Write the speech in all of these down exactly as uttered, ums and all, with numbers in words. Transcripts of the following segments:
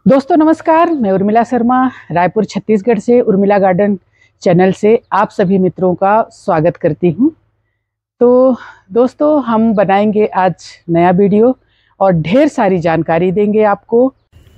दोस्तों नमस्कार, मैं उर्मिला शर्मा रायपुर छत्तीसगढ़ से उर्मिला गार्डन चैनल से आप सभी मित्रों का स्वागत करती हूं। तो दोस्तों हम बनाएंगे आज नया वीडियो और ढेर सारी जानकारी देंगे आपको।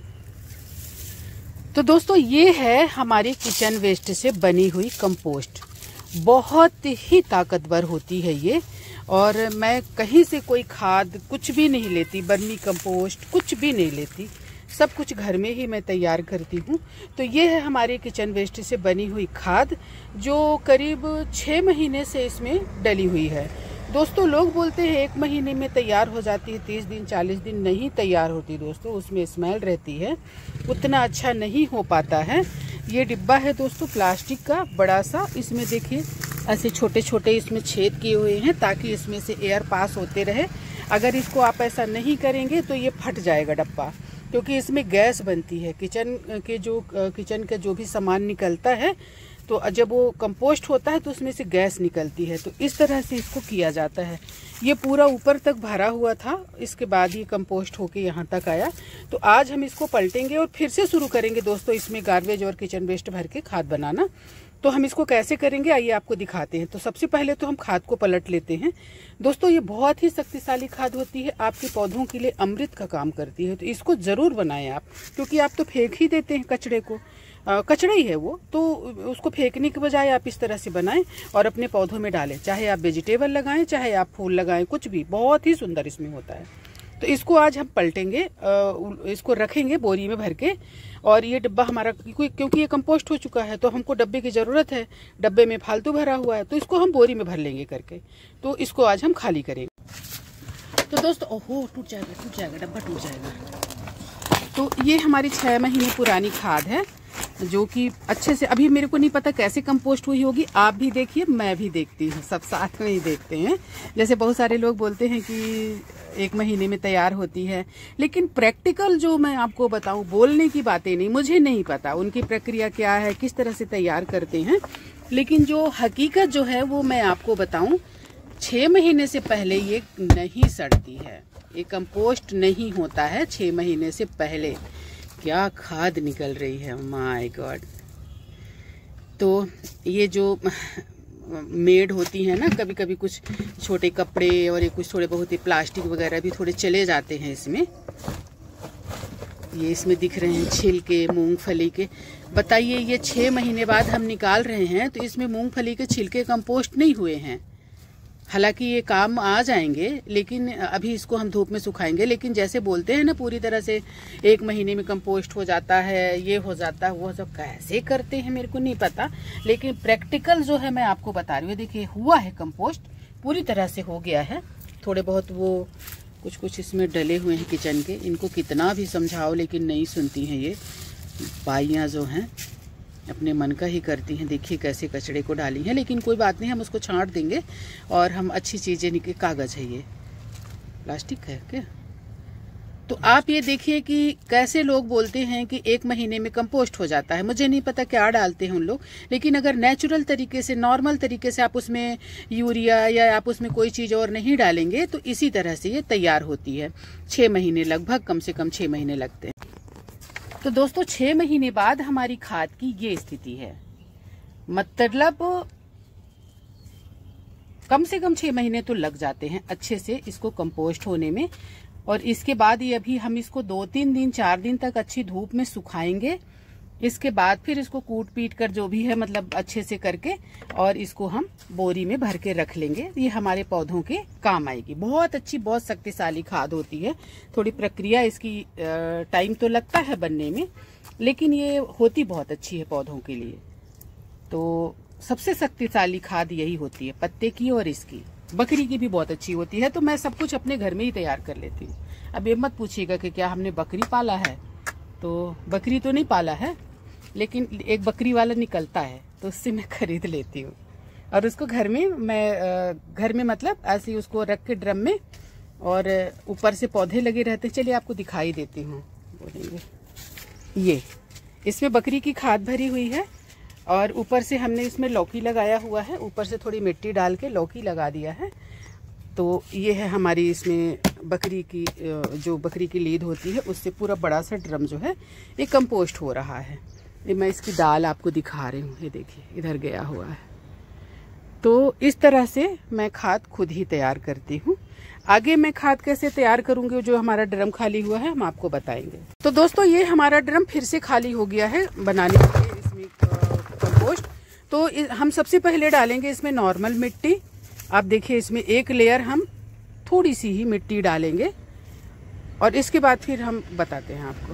तो दोस्तों ये है हमारी किचन वेस्ट से बनी हुई कंपोस्ट। बहुत ही ताकतवर होती है ये, और मैं कहीं से कोई खाद कुछ भी नहीं लेती, बर्मी कंपोस्ट कुछ भी नहीं लेती, सब कुछ घर में ही मैं तैयार करती हूँ। तो ये है हमारे किचन वेस्ट से बनी हुई खाद, जो करीब छः महीने से इसमें डली हुई है। दोस्तों लोग बोलते हैं एक महीने में तैयार हो जाती है, तीस दिन चालीस दिन नहीं तैयार होती दोस्तों, उसमें स्मेल रहती है, उतना अच्छा नहीं हो पाता है। ये डिब्बा है दोस्तों प्लास्टिक का बड़ा सा, इसमें देखिए ऐसे छोटे छोटे इसमें छेद किए हुए हैं ताकि इसमें से एयर पास होते रहे। अगर इसको आप ऐसा नहीं करेंगे तो ये फट जाएगा डब्बा, क्योंकि इसमें गैस बनती है। किचन के जो किचन का जो भी सामान निकलता है, तो जब वो कंपोस्ट होता है तो उसमें से गैस निकलती है। तो इस तरह से इसको किया जाता है। ये पूरा ऊपर तक भरा हुआ था, इसके बाद ये कंपोस्ट होके यहाँ तक आया। तो आज हम इसको पलटेंगे और फिर से शुरू करेंगे दोस्तों इसमें गार्बेज और किचन वेस्ट भर के खाद बनाना। तो हम इसको कैसे करेंगे आइए आपको दिखाते हैं। तो सबसे पहले तो हम खाद को पलट लेते हैं। दोस्तों ये बहुत ही शक्तिशाली खाद होती है, आपके पौधों के लिए अमृत का काम करती है। तो इसको जरूर बनाएं आप, क्योंकि आप तो फेंक ही देते हैं कचड़े को, आ, कचड़ा ही है वो, तो उसको फेंकने के बजाय आप इस तरह से बनाएं और अपने पौधों में डालें। चाहे आप वेजिटेबल लगाएं, चाहे आप फूल लगाएं, कुछ भी बहुत ही सुंदर इसमें होता है। तो इसको आज हम पलटेंगे, इसको रखेंगे बोरी में भर के। और ये डब्बा हमारा क्योंकि ये कंपोस्ट हो चुका है तो हमको डब्बे की ज़रूरत है, डब्बे में फालतू भरा हुआ है, तो इसको हम बोरी में भर लेंगे करके। तो इसको आज हम खाली करेंगे। तो दोस्तों ओहो टूट जाएगा टूट जाएगा डब्बा टूट जाएगा। तो ये हमारी छः महीने पुरानी खाद है, जो कि अच्छे से, अभी मेरे को नहीं पता कैसे कंपोस्ट हुई होगी, आप भी देखिए मैं भी देखती हूँ, सब साथ में ही देखते हैं। जैसे बहुत सारे लोग बोलते हैं कि एक महीने में तैयार होती है, लेकिन प्रैक्टिकल जो मैं आपको बताऊं, बोलने की बातें नहीं, मुझे नहीं पता उनकी प्रक्रिया क्या है, किस तरह से तैयार करते हैं। लेकिन जो हकीकत जो है वो मैं आपको बताऊं, छः महीने से पहले ये नहीं सड़ती है, ये कंपोस्ट नहीं होता है छः महीने से पहले। क्या खाद निकल रही है, माय गॉड। तो ये जो मेड होती है ना, कभी कभी कुछ छोटे कपड़े और ये कुछ थोड़े बहुत ही प्लास्टिक वगैरह भी थोड़े चले जाते हैं इसमें। ये इसमें दिख रहे हैं छिलके मूंगफली के। बताइए ये छः महीने बाद हम निकाल रहे हैं तो इसमें मूंगफली के छिलके कंपोस्ट नहीं हुए हैं। हालांकि ये काम आ जाएंगे, लेकिन अभी इसको हम धूप में सुखाएंगे। लेकिन जैसे बोलते हैं ना पूरी तरह से एक महीने में कंपोस्ट हो जाता है, ये हो जाता है, वो सब कैसे करते हैं मेरे को नहीं पता, लेकिन प्रैक्टिकल जो है मैं आपको बता रही हूँ। देखिए हुआ है कंपोस्ट, पूरी तरह से हो गया है। थोड़े बहुत वो कुछ कुछ इसमें डले हुए हैं किचन के, इनको कितना भी समझाओ लेकिन नहीं सुनती हैं ये बाइयाँ जो हैं, अपने मन का ही करती हैं। देखिए कैसे कचड़े को डाली हैं, लेकिन कोई बात नहीं, हम उसको छांट देंगे और हम अच्छी चीज़ें निकल। कागज़ है ये, प्लास्टिक है क्या? तो आप ये देखिए कि कैसे लोग बोलते हैं कि एक महीने में कंपोस्ट हो जाता है। मुझे नहीं पता क्या डालते हैं उन लोग, लेकिन अगर नेचुरल तरीके से, नॉर्मल तरीके से आप उसमें यूरिया या आप उसमें कोई चीज़ और नहीं डालेंगे तो इसी तरह से ये तैयार होती है। छः महीने लगभग, कम से कम छः महीने लगते हैं। तो दोस्तों छः महीने बाद हमारी खाद की ये स्थिति है, मतलब कम से कम छः महीने तो लग जाते हैं अच्छे से इसको कंपोस्ट होने में। और इसके बाद ये अभी हम इसको दो तीन दिन चार दिन तक अच्छी धूप में सुखाएंगे। इसके बाद फिर इसको कूट पीट कर जो भी है मतलब अच्छे से करके और इसको हम बोरी में भर के रख लेंगे। ये हमारे पौधों के काम आएगी। बहुत अच्छी, बहुत शक्तिशाली खाद होती है। थोड़ी प्रक्रिया इसकी टाइम तो लगता है बनने में, लेकिन ये होती बहुत अच्छी है पौधों के लिए। तो सबसे शक्तिशाली खाद यही होती है, पत्ते की और इसकी। बकरी की भी बहुत अच्छी होती है। तो मैं सब कुछ अपने घर में ही तैयार कर लेती हूँ। अब ये मत पूछिएगा कि क्या हमने बकरी पाला है, तो बकरी तो नहीं पाला है, लेकिन एक बकरी वाला निकलता है तो उससे मैं खरीद लेती हूँ और उसको घर में मैं घर में मतलब ऐसे ही उसको रख के ड्रम में, और ऊपर से पौधे लगे रहते हैं। चलिए आपको दिखाई देती हूँ, बोलेंगे ये इसमें बकरी की खाद भरी हुई है और ऊपर से हमने इसमें लौकी लगाया हुआ है। ऊपर से थोड़ी मिट्टी डाल के लौकी लगा दिया है। तो ये है हमारी इसमें बकरी की जो बकरी की लीद होती है उससे पूरा बड़ा सा ड्रम जो है ये कंपोस्ट हो रहा है। ये मैं इसकी दाल आपको दिखा रही हूँ, ये देखिए इधर गया हुआ है। तो इस तरह से मैं खाद खुद ही तैयार करती हूँ। आगे मैं खाद कैसे तैयार करूंगी, जो हमारा ड्रम खाली हुआ है हम आपको बताएंगे। तो दोस्तों ये हमारा ड्रम फिर से खाली हो गया है बनाने के लिए इसमें कंपोस्ट। तो हम सबसे पहले डालेंगे इसमें नॉर्मल मिट्टी। आप देखिए इसमें एक लेयर हम थोड़ी सी ही मिट्टी डालेंगे और इसके बाद फिर हम बताते हैं आपको।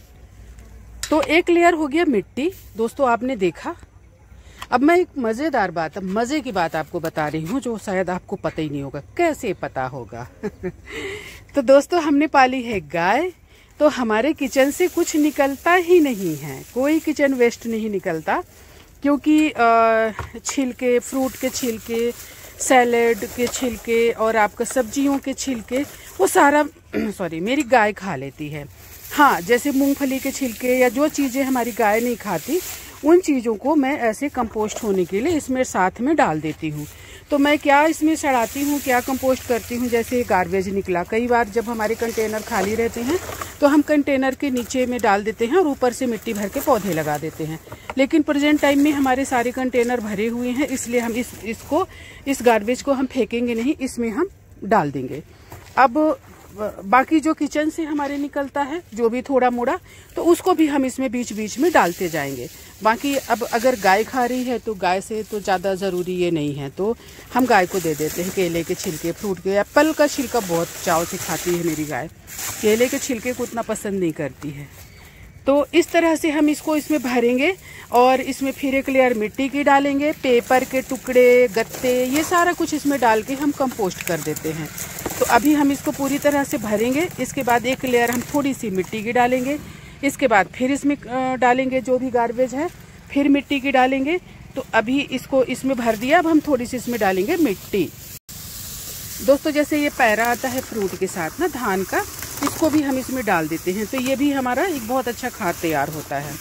तो एक लेयर हो गया मिट्टी दोस्तों, आपने देखा। अब मैं एक मजेदार बात, अब मजे की बात आपको बता रही हूँ जो शायद आपको पता ही नहीं होगा। कैसे पता होगा? तो दोस्तों हमने पाली है गाय, तो हमारे किचन से कुछ निकलता ही नहीं है, कोई किचन वेस्ट नहीं निकलता, क्योंकि छिलके, फ्रूट के छिलके, सैलेड के छिलके और आपका सब्जियों के छिलके वो सारा सॉरी मेरी गाय खा लेती है। हाँ, जैसे मूंगफली के छिलके या जो चीज़ें हमारी गाय नहीं खाती उन चीज़ों को मैं ऐसे कंपोस्ट होने के लिए इसमें साथ में डाल देती हूँ। तो मैं क्या इसमें सड़ाती हूँ, क्या कंपोस्ट करती हूँ, जैसे गार्बेज निकला, कई बार जब हमारे कंटेनर खाली रहते हैं तो हम कंटेनर के नीचे में डाल देते हैं और ऊपर से मिट्टी भर के पौधे लगा देते हैं। लेकिन प्रेजेंट टाइम में हमारे सारे कंटेनर भरे हुए हैं, इसलिए हम इस इसको इस गार्बेज को हम फेंकेंगे नहीं, इसमें हम डाल देंगे। अब बाकी जो किचन से हमारे निकलता है जो भी थोड़ा मोड़ा, तो उसको भी हम इसमें बीच बीच में डालते जाएंगे। बाकी अब अगर गाय खा रही है तो गाय से तो ज़्यादा ज़रूरी ये नहीं है, तो हम गाय को दे देते हैं। केले के छिलके, फ्रूट के, एप्पल का छिलका बहुत चाव से खाती है मेरी गाय, केले के छिलके को उतना पसंद नहीं करती है। तो इस तरह से हम इसको इसमें भरेंगे और इसमें फिर एक लेयर मिट्टी की डालेंगे, पेपर के टुकड़े, गत्ते, ये सारा कुछ इसमें डाल के हम कंपोस्ट कर देते हैं। तो अभी हम इसको पूरी तरह से भरेंगे, इसके बाद एक लेयर हम थोड़ी सी मिट्टी की डालेंगे, इसके बाद फिर इसमें डालेंगे जो भी गार्बेज है, फिर मिट्टी की डालेंगे। तो अभी इसको इसमें भर दिया, अब हम थोड़ी सी इसमें डालेंगे मिट्टी। दोस्तों जैसे ये पैरा आता है फ्रूट के साथ ना, धान का, इसको भी हम इसमें डाल देते हैं, तो ये भी हमारा एक बहुत अच्छा खाद तैयार होता है।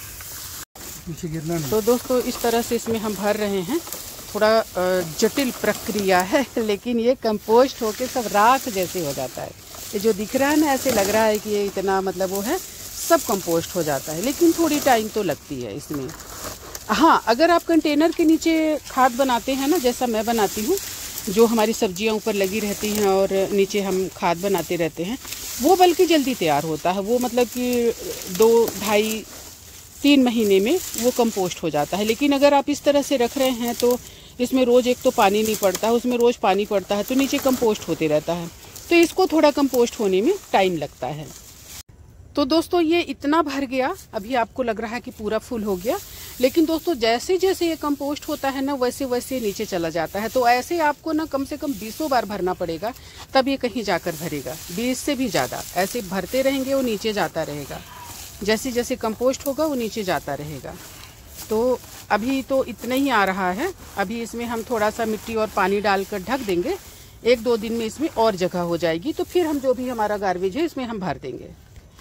तो दोस्तों इस तरह से इसमें हम भर रहे हैं। थोड़ा जटिल प्रक्रिया है, लेकिन ये कंपोस्ट होके सब राख जैसे हो जाता है। ये जो दिख रहा है ना, ऐसे लग रहा है कि ये इतना मतलब वो है, सब कंपोस्ट हो जाता है, लेकिन थोड़ी टाइम तो लगती है इसमें। हाँ, अगर आप कंटेनर के नीचे खाद बनाते हैं ना, जैसा मैं बनाती हूँ, जो हमारी सब्जियां ऊपर लगी रहती हैं और नीचे हम खाद बनाते रहते हैं, वो बल्कि जल्दी तैयार होता है। वो मतलब कि दो ढाई तीन महीने में वो कंपोस्ट हो जाता है। लेकिन अगर आप इस तरह से रख रहे हैं तो इसमें रोज़ एक तो पानी नहीं पड़ता है, उसमें रोज़ पानी पड़ता है तो नीचे कंपोस्ट होते रहता है, तो इसको थोड़ा कंपोस्ट होने में टाइम लगता है। तो दोस्तों ये इतना भर गया, अभी आपको लग रहा है कि पूरा फुल हो गया, लेकिन दोस्तों जैसे जैसे ये कंपोस्ट होता है ना, वैसे वैसे नीचे चला जाता है। तो ऐसे आपको ना कम से कम बीसों बार भरना पड़ेगा, तब ये कहीं जाकर भरेगा। बीस से भी ज़्यादा ऐसे भरते रहेंगे, वो नीचे जाता रहेगा। जैसे जैसे कंपोस्ट होगा वो नीचे जाता रहेगा। तो अभी तो इतना ही आ रहा है। अभी इसमें हम थोड़ा सा मिट्टी और पानी डालकर ढक देंगे, एक दो दिन में इसमें और जगह हो जाएगी, तो फिर हम जो भी हमारा गार्बेज है इसमें हम भर देंगे।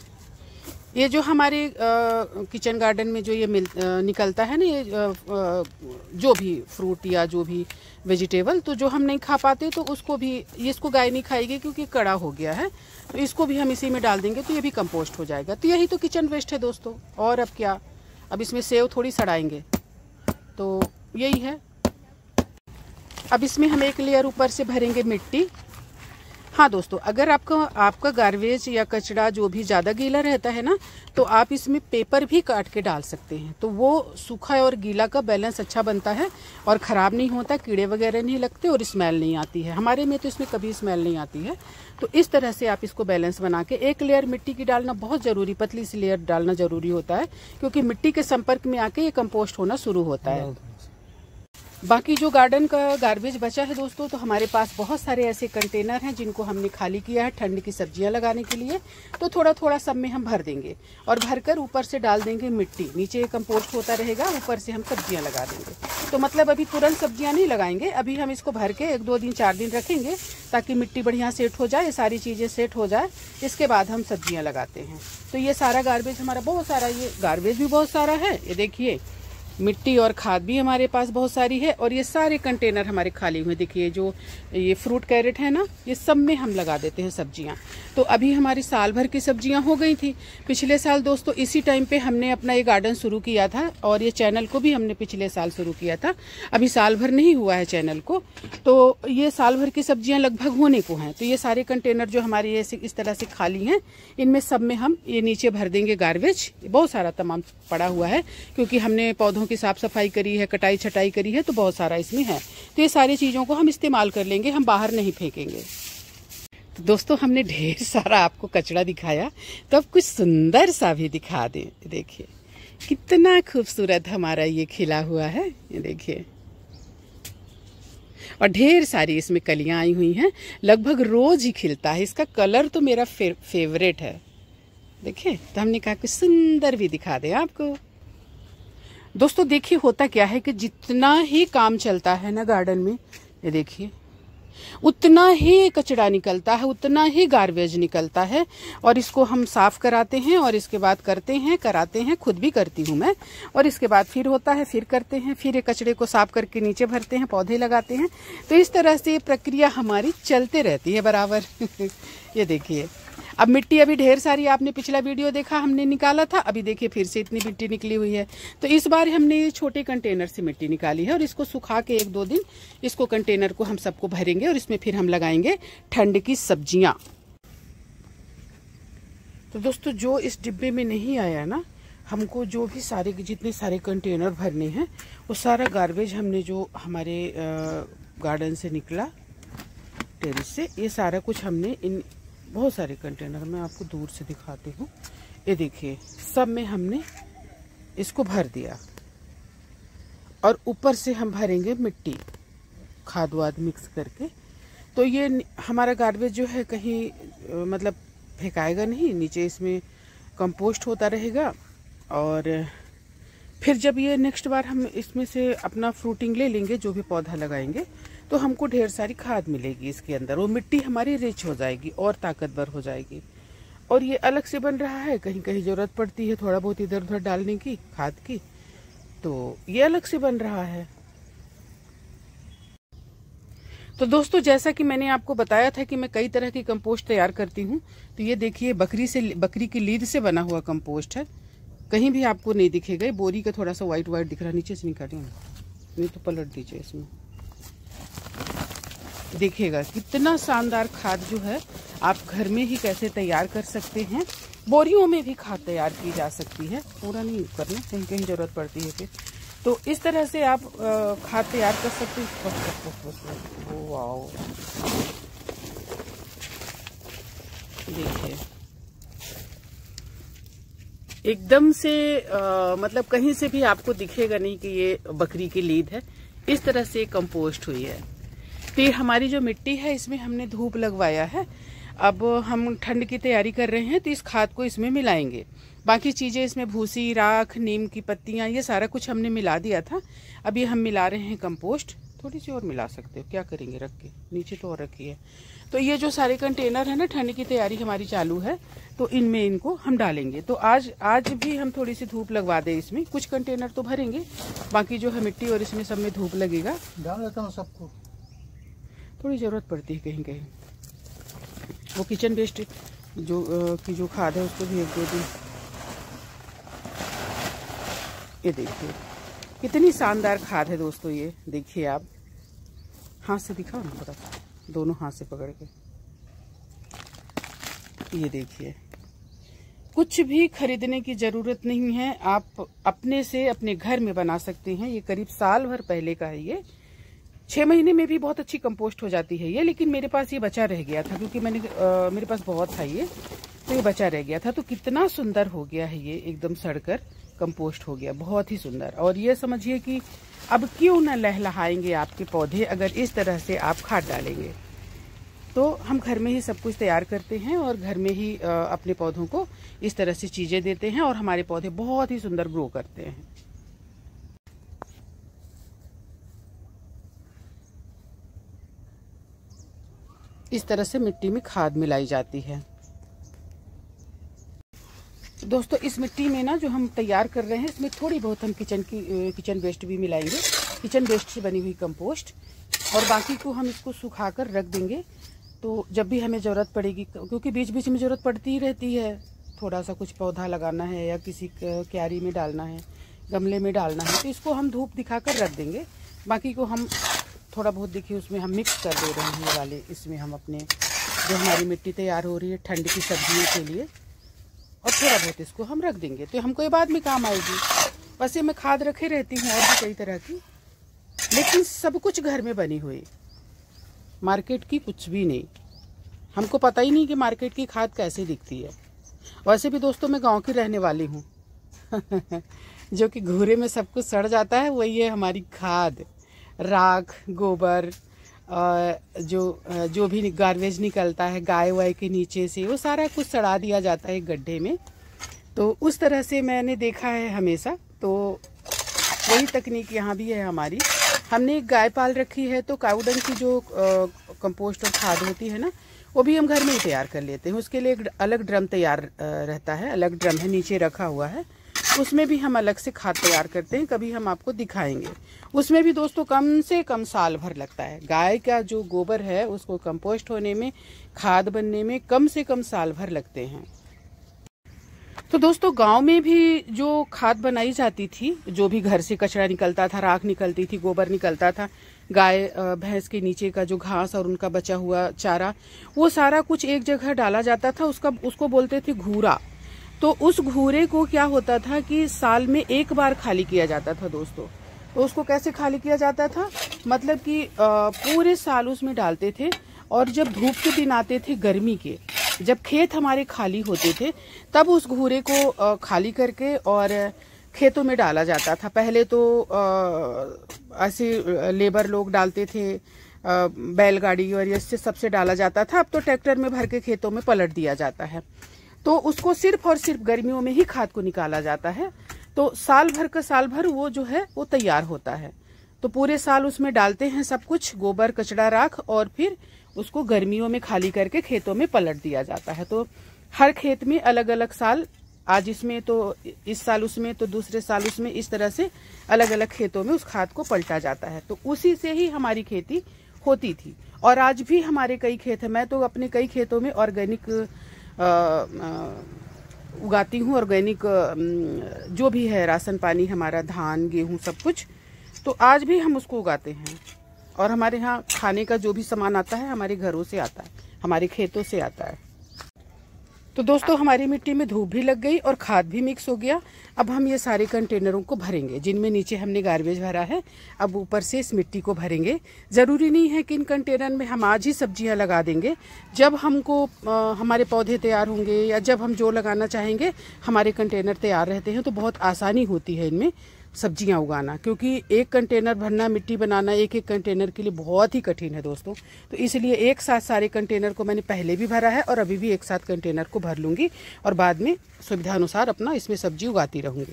ये जो हमारे किचन गार्डन में जो ये मिल आ, निकलता है ना, ये आ, आ, जो भी फ्रूट या जो भी वेजिटेबल, तो जो हम नहीं खा पाते तो उसको भी, ये इसको गाय नहीं खाएगी क्योंकि कड़ा हो गया है, तो इसको भी हम इसी में डाल देंगे, तो ये भी कंपोस्ट हो जाएगा। तो यही तो किचन वेस्ट है दोस्तों, और अब क्या। अब इसमें सेव थोड़ी सड़ाएंगे, तो यही है। अब इसमें हम एक लेयर ऊपर से भरेंगे मिट्टी। हाँ दोस्तों, अगर आपका आपका गार्बेज या कचरा जो भी ज़्यादा गीला रहता है ना, तो आप इसमें पेपर भी काट के डाल सकते हैं, तो वो सूखा और गीला का बैलेंस अच्छा बनता है और ख़राब नहीं होता, कीड़े वगैरह नहीं लगते और स्मेल नहीं आती है। हमारे में तो इसमें कभी स्मेल नहीं आती है। तो इस तरह से आप इसको बैलेंस बना के, एक लेयर मिट्टी की डालना बहुत ज़रूरी, पतली सी लेयर डालना ज़रूरी होता है, क्योंकि मिट्टी के संपर्क में आके ये कंपोस्ट होना शुरू होता है। बाकी जो गार्डन का गार्बेज बचा है दोस्तों, तो हमारे पास बहुत सारे ऐसे कंटेनर हैं जिनको हमने खाली किया है ठंड की सब्जियां लगाने के लिए, तो थोड़ा थोड़ा सब में हम भर देंगे और भरकर ऊपर से डाल देंगे मिट्टी, नीचे कंपोस्ट होता रहेगा, ऊपर से हम सब्जियां लगा देंगे। तो मतलब अभी तुरंत सब्जियां नहीं लगाएंगे, अभी हम इसको भर के एक दो दिन चार दिन रखेंगे ताकि मिट्टी बढ़िया सेट हो जाए, सारी चीज़ें सेट हो जाए, इसके बाद हम सब्जियाँ लगाते हैं। तो ये सारा गार्बेज हमारा बहुत सारा, ये गार्बेज भी बहुत सारा है, ये देखिए, मिट्टी और खाद भी हमारे पास बहुत सारी है। और ये सारे कंटेनर हमारे खाली हुए, देखिए जो ये फ्रूट कैरेट है ना, ये सब में हम लगा देते हैं सब्जियां। तो अभी हमारी साल भर की सब्जियां हो गई थी। पिछले साल दोस्तों इसी टाइम पे हमने अपना ये गार्डन शुरू किया था और ये चैनल को भी हमने पिछले साल शुरू किया था। अभी साल भर नहीं हुआ है चैनल को, तो ये साल भर की सब्जियां लगभग होने को हैं। तो ये सारे कंटेनर जो हमारे ऐसे इस तरह से खाली हैं, इनमें सब में हम ये नीचे भर देंगे गार्बेज। बहुत सारा तमाम पड़ा हुआ है क्योंकि हमने पौधों की साफ सफाई करी है, कटाई छटाई करी है, तो बहुत सारा इसमें है। तो ये सारी चीजों को हम इस्तेमाल कर लेंगे, हम बाहर नहीं फेंकेंगे। तो दोस्तों हमने ढेर सारा आपको कचरा दिखाया, तो अब कुछ सुंदर सा भी दिखा दें। देखिए कितना खूबसूरत हमारा ये खिला हुआ है, ये देखिए। और ढेर सारी इसमें कलियां आई हुई हैं, लगभग रोज ही खिलता है। इसका कलर तो मेरा फे, फेवरेट है। देखिए, तो हमने कहा कुछ सुंदर भी दिखा दें आपको। दोस्तों देखिए होता क्या है कि जितना ही काम चलता है ना गार्डन में, ये देखिए उतना ही कचरा निकलता है, उतना ही गार्बेज निकलता है। और इसको हम साफ कराते हैं और इसके बाद करते हैं, कराते हैं, खुद भी करती हूँ मैं। और इसके बाद फिर होता है, फिर करते हैं, फिर ये कचरे को साफ करके नीचे भरते हैं, पौधे लगाते हैं। तो इस तरह से ये प्रक्रिया हमारी चलते रहती है बराबर। ये देखिए, अब मिट्टी अभी ढेर सारी, आपने पिछला वीडियो देखा हमने निकाला था, अभी देखिए फिर से इतनी मिट्टी निकली हुई है। तो इस बार हमने ये छोटे कंटेनर से मिट्टी निकाली है और इसको सुखा के एक दो दिन इसको कंटेनर को हम सबको भरेंगे और इसमें फिर हम लगाएंगे ठंड की सब्जियां। तो दोस्तों जो इस डिब्बे में नहीं आया ना, हमको जो भी सारे जितने सारे कंटेनर भरने हैं, वो सारा गार्बेज हमने जो हमारे गार्डन से निकला टेरेस से, ये सारा कुछ हमने इन बहुत सारे कंटेनर में आपको दूर से दिखाती हूँ। ये देखिए सब में हमने इसको भर दिया और ऊपर से हम भरेंगे मिट्टी, खाद वाद मिक्स करके। तो ये हमारा गार्बेज जो है कहीं मतलब फेंकाएगा नहीं, नीचे इसमें कंपोस्ट होता रहेगा। और फिर जब ये नेक्स्ट बार हम इसमें से अपना फ्रूटिंग ले लेंगे, जो भी पौधा लगाएंगे, तो हमको ढेर सारी खाद मिलेगी इसके अंदर। वो मिट्टी हमारी रिच हो जाएगी और ताकतवर हो जाएगी। और ये अलग से बन रहा है, कहीं कहीं जरूरत पड़ती है थोड़ा बहुत इधर उधर डालने की खाद की, तो ये अलग से बन रहा है। तो दोस्तों जैसा कि मैंने आपको बताया था कि मैं कई तरह की कंपोस्ट तैयार करती हूँ। तो ये देखिए बकरी से बकरी की लीद से बना हुआ कंपोस्ट है, कहीं भी आपको नहीं दिखेगा। बोरी का थोड़ा सा व्हाइट व्हाइट दिख रहा है, नीचे से निकालिए, नहीं तो पलट दीजिए। इसमें देखिएगा कितना शानदार खाद जो है आप घर में ही कैसे तैयार कर सकते हैं। बोरियों में भी खाद तैयार की जा सकती है, पूरा नहीं करना, कहीं कहीं जरूरत पड़ती है फिर। तो इस तरह से आप खाद तैयार कर सकते हैं। वाओ देखिए एकदम से आ, मतलब कहीं से भी आपको दिखेगा नहीं कि ये बकरी की लीद है। इस तरह से कंपोस्ट हुई है। फिर हमारी जो मिट्टी है इसमें हमने धूप लगवाया है। अब हम ठंड की तैयारी कर रहे हैं तो इस खाद को इसमें मिलाएंगे। बाकी चीजें इसमें भूसी, राख, नीम की पत्तियां, ये सारा कुछ हमने मिला दिया था। अभी हम मिला रहे हैं कंपोस्ट। थोड़ी सी और मिला सकते हो, क्या करेंगे रख के, नीचे तो और रखी है। तो ये जो सारे कंटेनर है ना, ठंड की तैयारी हमारी चालू है, तो इनमें इनको हम डालेंगे। तो आज आज भी हम थोड़ी सी धूप लगवा दें इसमें। कुछ कंटेनर तो भरेंगे, बाकी जो है मिट्टी और इसमें सब में धूप लगेगा। डाल देता हूँ सबको, थोड़ी जरूरत पड़ती है कहीं कहीं। वो किचन वेस्ट जो आ, की जो खाद है उसको भी एक दो दिन। ये देखिए कितनी शानदार खाद है दोस्तों। ये देखिए आप हाथ से दिखाओ ना थोड़ा सा, दोनों हाथ से पकड़ के। ये देखिए कुछ भी खरीदने की जरूरत नहीं है, आप अपने से अपने घर में बना सकते हैं। ये करीब साल भर पहले का है। ये छह महीने में भी बहुत अच्छी कंपोस्ट हो जाती है ये। लेकिन मेरे पास ये बचा रह गया था क्योंकि मैंने आ, मेरे पास बहुत था ये, तो ये बचा रह गया था। तो कितना सुंदर हो गया है ये, एकदम सड़कर कंपोस्ट हो गया, बहुत ही सुंदर। और ये समझिए कि अब क्यों न लहलहाएंगे आपके पौधे अगर इस तरह से आप खाद डालेंगे। तो हम घर में ही सब कुछ तैयार करते हैं और घर में ही अपने पौधों को इस तरह से चीजें देते हैं और हमारे पौधे बहुत ही सुंदर ग्रो करते हैं। इस तरह से मिट्टी में खाद मिलाई जाती है। दोस्तों इस मिट्टी में ना जो हम तैयार कर रहे हैं, इसमें थोड़ी बहुत हम किचन की किचन वेस्ट भी मिलाएंगे, किचन वेस्ट से बनी हुई कंपोस्ट, और बाकी को हम इसको सुखा कर रख देंगे। तो जब भी हमें ज़रूरत पड़ेगी, क्योंकि बीच बीच में ज़रूरत पड़ती ही रहती है, थोड़ा सा कुछ पौधा लगाना है या किसी क्यारी में डालना है, गमले में डालना है, तो इसको हम धूप दिखा कर रख देंगे। बाकी को हम थोड़ा बहुत देखिए उसमें हम मिक्स कर दे रहे हैं ये वाले, इसमें हम अपने जो हमारी मिट्टी तैयार हो रही है ठंड की सब्जियों के लिए, और थोड़ा बहुत इसको हम रख देंगे तो हमको ये बाद में काम आएगी। वैसे मैं खाद रखे रहती हूँ और भी कई तरह की, लेकिन सब कुछ घर में बनी हुई, मार्केट की कुछ भी नहीं। हमको पता ही नहीं कि मार्केट की खाद कैसे दिखती है। वैसे भी दोस्तों मैं गांव की रहने वाली हूँ जो कि घूरे में सब कुछ सड़ जाता है, वही है हमारी खाद, राख, गोबर, जो जो भी गार्बेज निकलता है गाय वाय के नीचे से, वो सारा कुछ सड़ा दिया जाता है गड्ढे में। तो उस तरह से मैंने देखा है हमेशा, तो वही तकनीक यहाँ भी है हमारी। हमने एक गाय पाल रखी है, तो काऊ डंग की जो कंपोस्ट और खाद होती है ना, वो भी हम घर में ही तैयार कर लेते हैं। उसके लिए एक अलग ड्रम तैयार रहता है, अलग ड्रम है नीचे रखा हुआ है, उसमें भी हम अलग से खाद तैयार करते हैं, कभी हम आपको दिखाएंगे। उसमें भी दोस्तों कम से कम साल भर लगता है। गाय का जो गोबर है उसको कंपोस्ट होने में, खाद बनने में कम से कम साल भर लगते हैं। तो दोस्तों गांव में भी जो खाद बनाई जाती थी, जो भी घर से कचरा निकलता था, राख निकलती थी, गोबर निकलता था, गाय भैंस के नीचे का जो घास और उनका बचा हुआ चारा, वो सारा कुछ एक जगह डाला जाता था। उसका उसको बोलते थे घूरा। तो उस घूरे को क्या होता था कि साल में एक बार खाली किया जाता था दोस्तों। तो उसको कैसे खाली किया जाता था, मतलब कि पूरे साल उसमें डालते थे, और जब धूप के दिन आते थे गर्मी के, जब खेत हमारे खाली होते थे, तब उस घूरे को खाली करके और खेतों में डाला जाता था। पहले तो ऐसे लेबर लोग डालते थे, बैलगाड़ी और इससे सबसे डाला जाता था। अब तो ट्रैक्टर में भर के खेतों में पलट दिया जाता है। तो उसको सिर्फ और सिर्फ गर्मियों में ही खाद को निकाला जाता है। तो साल भर का साल भर वो जो है वो तैयार होता है। तो पूरे साल उसमें डालते हैं सब कुछ, गोबर, कचड़ा, राख, और फिर उसको गर्मियों में खाली करके खेतों में पलट दिया जाता है। तो हर खेत में अलग अलग साल, आज इसमें तो इस साल उसमें, तो दूसरे साल उसमें, इस तरह से अलग अलग खेतों में उस खाद को पलटा जाता है। तो उसी से ही हमारी खेती होती थी। और आज भी हमारे कई खेत है, मैं तो अपने कई खेतों में ऑर्गेनिक उगाती हूँ। ऑर्गेनिक जो भी है, राशन पानी हमारा, धान, गेहूँ, सब कुछ, तो आज भी हम उसको उगाते हैं। और हमारे यहाँ खाने का जो भी सामान आता है हमारे घरों से आता है, हमारे खेतों से आता है। तो दोस्तों हमारी मिट्टी में धूप भी लग गई और खाद भी मिक्स हो गया। अब हम ये सारे कंटेनरों को भरेंगे, जिनमें नीचे हमने गार्बेज भरा है, अब ऊपर से इस मिट्टी को भरेंगे। ज़रूरी नहीं है कि इन कंटेनर में हम आज ही सब्जियां लगा देंगे। जब हमको आ, हमारे पौधे तैयार होंगे या जब हम जो लगाना चाहेंगे, हमारे कंटेनर तैयार रहते हैं, तो बहुत आसानी होती है इनमें सब्जियां उगाना। क्योंकि एक कंटेनर भरना, मिट्टी बनाना एक एक कंटेनर के लिए बहुत ही कठिन है दोस्तों। तो इसलिए एक साथ सारे कंटेनर को मैंने पहले भी भरा है और अभी भी एक साथ कंटेनर को भर लूंगी, और बाद में सुविधा अनुसार अपना इसमें सब्जी उगाती रहूंगी।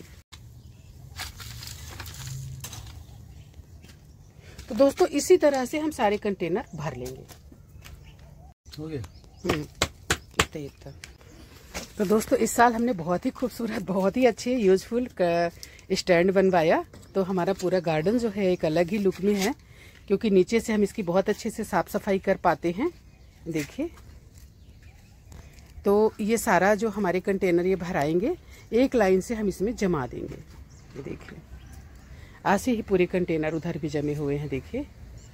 तो दोस्तों इसी तरह से हम सारे कंटेनर भर लेंगे। हो गया। इतना इतना। तो दोस्तों इस साल हमने बहुत ही खूबसूरत, बहुत ही अच्छे, यूजफुल स्टैंड बनवाया। तो हमारा पूरा गार्डन जो है एक अलग ही लुक में है, क्योंकि नीचे से हम इसकी बहुत अच्छे से साफ सफाई कर पाते हैं। देखिए, तो ये सारा जो हमारे कंटेनर ये भराएंगे, एक लाइन से हम इसमें जमा देंगे। ये देखिए, ऐसे ही पूरे कंटेनर उधर भी जमे हुए हैं। देखिए,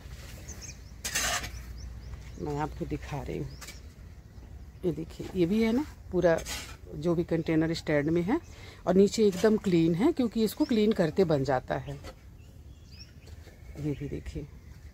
मैं आपको दिखा रही हूँ। ये देखिए, ये भी है ना पूरा, जो भी कंटेनर स्टैंड में है, और नीचे एकदम क्लीन है, क्योंकि इसको क्लीन करते बन जाता है। ये भी देखिए,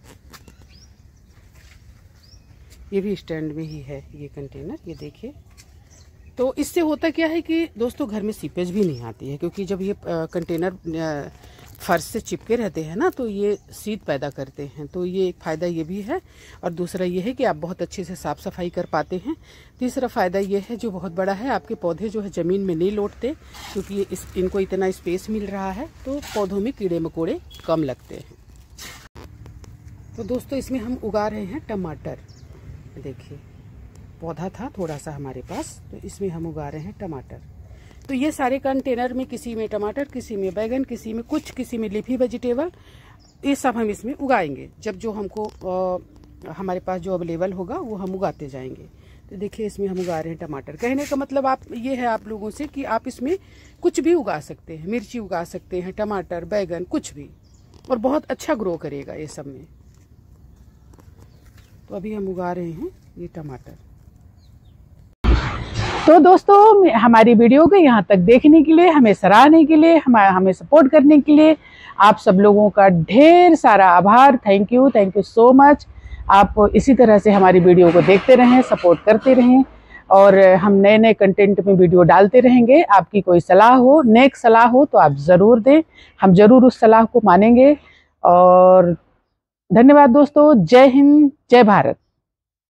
ये भी स्टैंड में ही है ये कंटेनर। ये देखिए, तो इससे होता क्या है कि दोस्तों घर में सीपेज भी नहीं आती है, क्योंकि जब ये कंटेनर फर्श से चिपके रहते हैं ना, तो ये शीत पैदा करते हैं। तो ये एक फ़ायदा ये भी है, और दूसरा ये है कि आप बहुत अच्छे से साफ़ सफाई कर पाते हैं। तीसरा फ़ायदा ये है, जो बहुत बड़ा है, आपके पौधे जो है ज़मीन में नहीं लौटते, क्योंकि ये इस इनको इतना स्पेस मिल रहा है, तो पौधों में कीड़े मकोड़े कम लगते हैं। तो दोस्तों इसमें हम उगा रहे हैं टमाटर। देखिए, पौधा था थोड़ा सा हमारे पास, तो इसमें हम उगा रहे हैं टमाटर। तो ये सारे कंटेनर में किसी में टमाटर, किसी में बैगन, किसी में कुछ, किसी में लीफी वेजिटेबल, ये सब हम इसमें उगाएंगे। जब जो हमको आ, हमारे पास जो अवेलेबल होगा वो हम उगाते जाएंगे। तो देखिए इसमें हम उगा रहे हैं टमाटर। कहने का मतलब आप ये है आप लोगों से कि आप इसमें कुछ भी उगा सकते हैं, मिर्ची उगा सकते हैं, टमाटर, बैगन, कुछ भी, और बहुत अच्छा ग्रो करेगा ये सब में। तो अभी हम उगा रहे हैं ये टमाटर। तो दोस्तों हमारी वीडियो को यहाँ तक देखने के लिए, हमें सराहने के लिए, हमारा हमें सपोर्ट करने के लिए आप सब लोगों का ढेर सारा आभार। Thank you, thank you so much. आप इसी तरह से हमारी वीडियो को देखते रहें, सपोर्ट करते रहें, और हम नए नए कंटेंट में वीडियो डालते रहेंगे। आपकी कोई सलाह हो, नेक सलाह हो तो आप ज़रूर दें, हम ज़रूर उस सलाह को मानेंगे। और धन्यवाद दोस्तों। जय हिंद, जय भारत।